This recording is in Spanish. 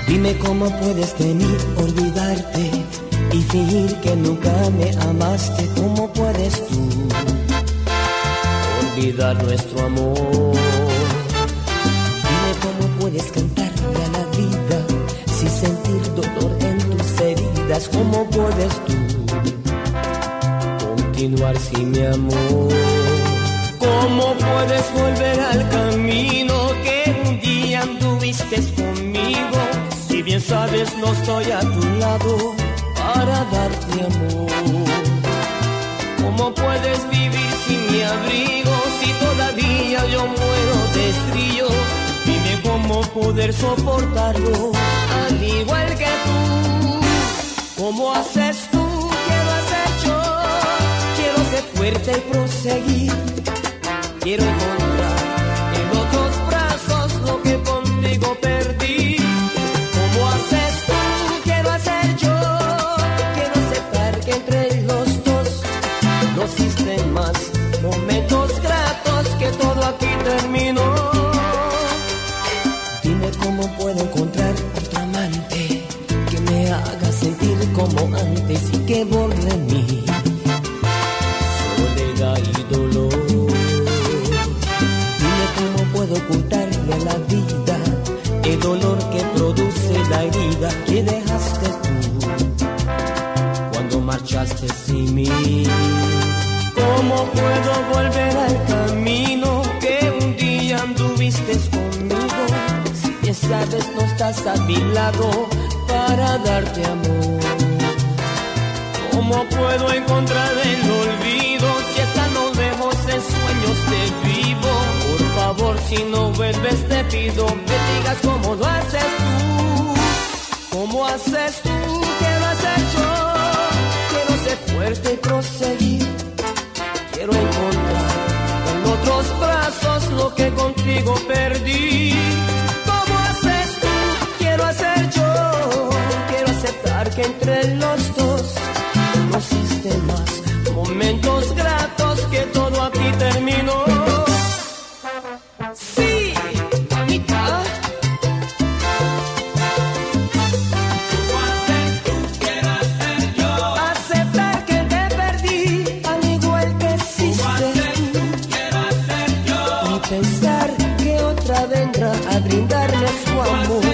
Dime cómo puedes de mí olvidarte y fingir que nunca me amaste. ¿Cómo puedes tú olvidar nuestro amor? Dime cómo puedes cantarle a la vida sin sentir dolor en tus heridas. ¿Cómo puedes tú continuar sin mi amor? ¿Cómo puedes volver al camino que un día anduviste conmigo? Si bien sabes no estoy a tu lado para darte amor. ¿Cómo puedes vivir sin mi abrigo si todavía yo muero de frío? Dime cómo poder soportarlo al igual que tú. ¿Cómo haces tú? Quiero hacer yo. Quiero ser fuerte y proseguir. Quiero encontrar en otros brazos lo que contigo perdí. ¿Cómo haces tú? Quiero hacer yo. Quiero aceptar que entre los dos no existen más momentos gratos, que todo aquí terminó. Dime cómo puedo encontrar otro amante que me haga sentir como antes y que borre mi soledad y dolor. Puedo ocultarle a la vida el dolor que produce la herida que dejaste tú cuando marchaste sin mí. ¿Cómo puedo volver al camino que un día anduviste conmigo? Si bien sabes no estás a mi lado para darte amor. ¿Cómo puedo encontrar el olvido si están los lejos en sueños de vivo? Por favor, si no vuelves te pido me digas cómo lo haces tú. ¿Cómo haces tú? Quiero hacer yo. Quiero ser fuerte y proseguir. Quiero encontrar en otros brazos lo que contigo perdí. ¿Cómo haces tú? Quiero hacer yo. Quiero aceptar que entre los dos no existen más momentos gratos, que todo aquí terminó. Sí, mamita. ¿Cómo hacer tú? Quiero hacer yo. Aceptar que te perdí, al igual que existe. ¿Cómo hacer tú? Quiero hacer yo. Y pensar que otra vendrá a brindarme su amor.